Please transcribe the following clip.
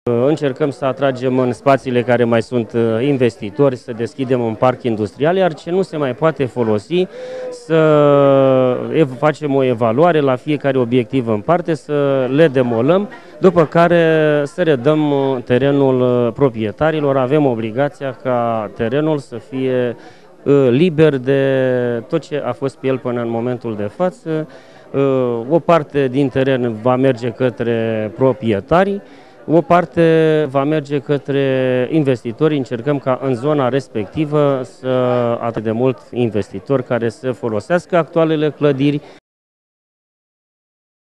Încercăm să atragem în spațiile care mai sunt investitori, să deschidem un parc industrial, iar ce nu se mai poate folosi, să facem o evaluare la fiecare obiectiv în parte, să le demolăm, după care să redăm terenul proprietarilor. Avem obligația ca terenul să fie liber de tot ce a fost pe el până în momentul de față. O parte din teren va merge către proprietari, o parte va merge către investitori. Încercăm ca în zona respectivă să atât de mult investitori care să folosească actualele clădiri